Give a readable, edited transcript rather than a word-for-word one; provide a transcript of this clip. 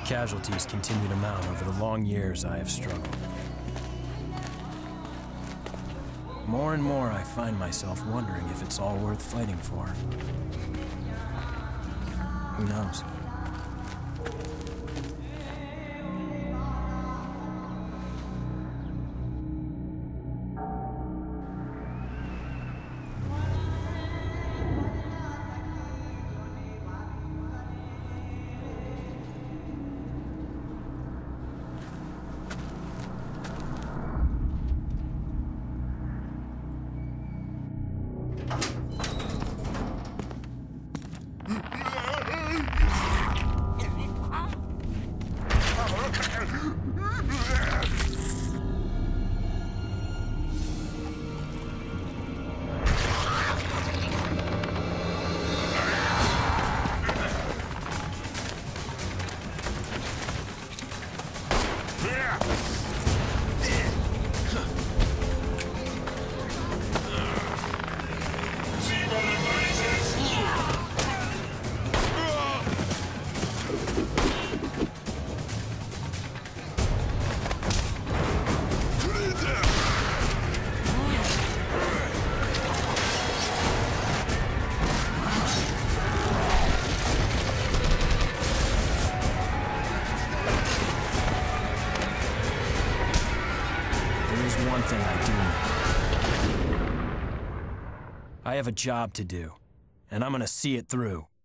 Casualties continue to mount over the long years I have struggled. More and more, I find myself wondering if it's all worth fighting for. Who knows? One thing I do know. I have a job to do, and I'm gonna see it through.